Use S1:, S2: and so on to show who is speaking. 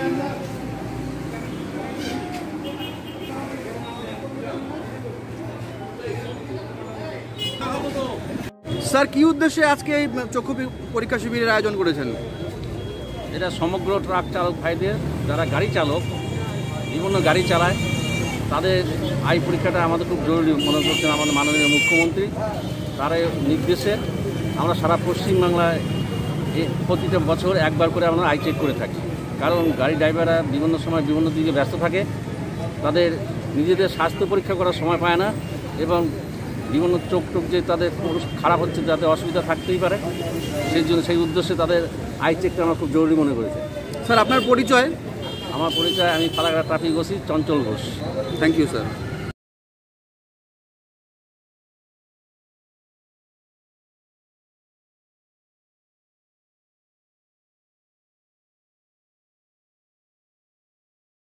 S1: Sir, কি উদ্দেশ্যে আজকে এই চক্ষু পরীক্ষা শিবিরের আয়োজন করেছেন?
S2: এটা সমগ্র ট্রাক চালক ভাইদের, যারা গাড়ি চালক, বিভিন্ন গাড়ি চালায়, তাদের আই পরীক্ষাটা আমাদের খুব জরুরি মনে করছেন আমাদের মাননীয় মুখ্যমন্ত্রী। তার নির্দেশে আমরা সারা পশ্চিমবাংলায় প্রতিটা বছর একবার করে আমরা আই চেক করে থাকি। কারণ গাড়ি ড্রাইভাররা বিভিন্ন সময় বিভিন্ন দিকে ব্যস্ত থাকে, তাদের নিজেদের স্বাস্থ্য পরীক্ষা করার সময় পায় না, এবং বিভিন্ন চোখ যে তাদের খারাপ হচ্ছে, যাতে অসুবিধা থাকতেই পারে, সেই উদ্দেশ্যে তাদের আই চেকটা আমরা খুব জরুরি মনে করেছি।
S1: স্যার, আপনার পরিচয়?
S2: আমার পরিচয়, আমি Falakata traffic OC Chanchal Ghosh.
S1: Thank you sir.